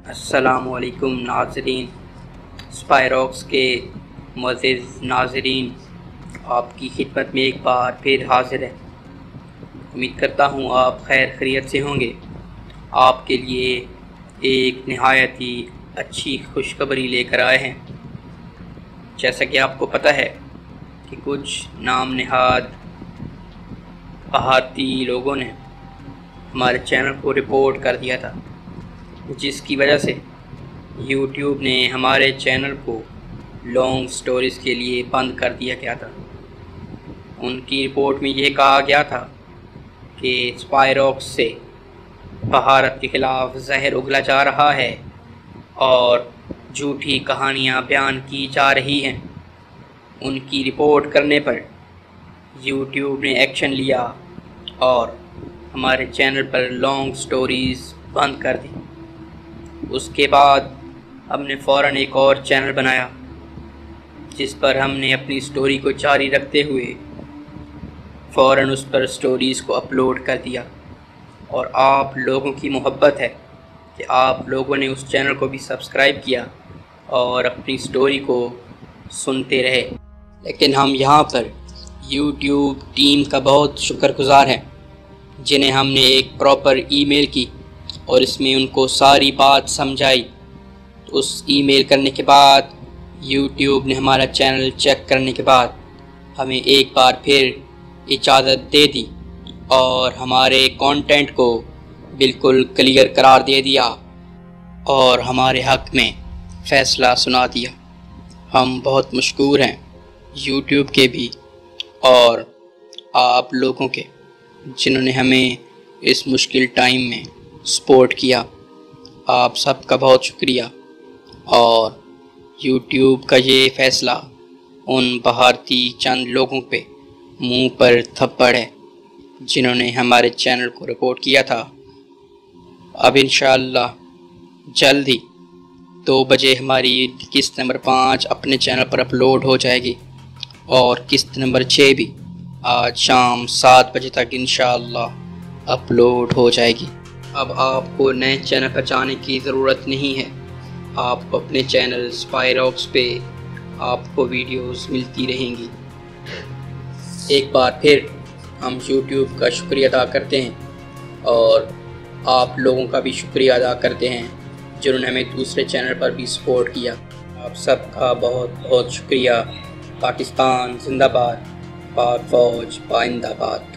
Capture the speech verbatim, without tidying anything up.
السلام علیکم ناظرین، اسپائراکس کے معزز ناظرین، آپ کی خدمت میں ایک بار پھر حاضر ہے۔ امید کرتا ہوں آپ خیر خیریت سے ہوں گے۔ آپ کے لیے ایک نہایت ہی اچھی خوشخبری لے کر آئے ہیں۔ جیسا کہ آپ کو پتہ ہے کہ کچھ نام نہاد بھارتی لوگوں نے ہمارے چینل کو رپورٹ کر دیا تھا، جس کی وجہ سے یوٹیوب نے ہمارے چینل کو لانگ سٹوریز کے لیے بند کر دیا گیا تھا۔ ان کی رپورٹ میں یہ کہا گیا تھا کہ اسپائراکس سے بھارت کے خلاف زہر اگلا جا رہا ہے اور جھوٹی کہانیاں بیان کی جا رہی ہیں۔ ان کی رپورٹ کرنے پر یوٹیوب نے ایکشن لیا اور ہمارے چینل پر لانگ سٹوریز بند کر دی۔ اس کے بعد ہم نے فوراً ایک اور چینل بنایا، جس پر ہم نے اپنی سٹوری کو جاری رکھتے ہوئے فوراً اس پر سٹوریز کو اپلوڈ کر دیا۔ اور آپ لوگوں کی محبت ہے کہ آپ لوگوں نے اس چینل کو بھی سبسکرائب کیا اور اپنی سٹوری کو سنتے رہے۔ لیکن ہم یہاں پر یوٹیوب ٹیم کا بہت شکر گزار ہیں، جنہیں ہم نے ایک پراپر ای میل کی اور اس میں ان کو ساری بات سمجھائی۔ تو اس ای میل کرنے کے بعد یوٹیوب نے ہمارا چینل چیک کرنے کے بعد ہمیں ایک بار پھر اجازت دے دی اور ہمارے کانٹینٹ کو بالکل کلیئر قرار دے دیا اور ہمارے حق میں فیصلہ سنا دیا۔ ہم بہت مشکور ہیں یوٹیوب کے بھی اور آپ لوگوں کے، جنہوں نے ہمیں اس مشکل ٹائم میں سپورٹ کیا۔ آپ سب کا بہت شکریہ۔ اور یوٹیوب کا یہ فیصلہ ان بھارتی چند لوگوں پہ منہ پر تھپڑ ہے جنہوں نے ہمارے چینل کو رپورٹ کیا تھا۔ اب انشاءاللہ جلد ہی دو بجے ہماری قسط نمبر پانچ اپنے چینل پر اپلوڈ ہو جائے گی اور قسط نمبر چھ بھی آج شام سات بجے تک انشاءاللہ اپلوڈ ہو جائے گی۔ اب آپ کو نئے چینل پر جانے کی ضرورت نہیں ہے۔ آپ کو اپنے چینل اسپائراکس پہ آپ کو ویڈیوز ملتی رہیں گی۔ ایک بار پھر ہم یوٹیوب کا شکریہ ادا کرتے ہیں اور آپ لوگوں کا بھی شکریہ ادا کرتے ہیں جنہوں نے ہمیں دوسرے چینل پر بھی سپورٹ کیا۔ آپ سب کا بہت بہت شکریہ۔ پاکستان زندہ باد، پاک فوج پائندہ باد۔